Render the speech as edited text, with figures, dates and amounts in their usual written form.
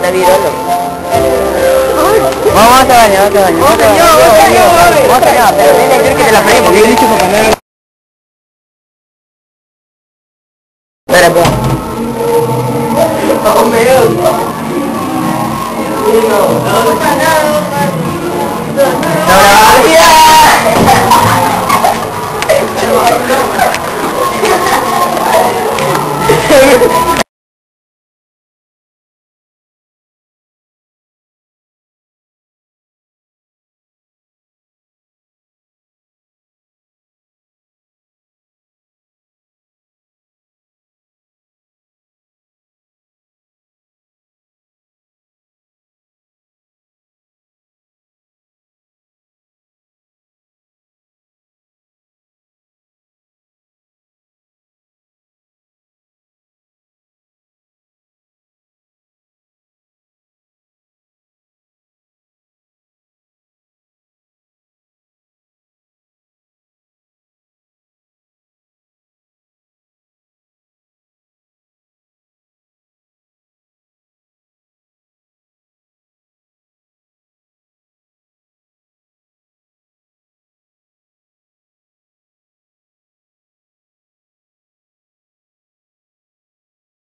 me vi, loco. Vamos a bañar, vamos a bañar, pero tiene que te la fregué porque yo he dicho para ganar. Espera,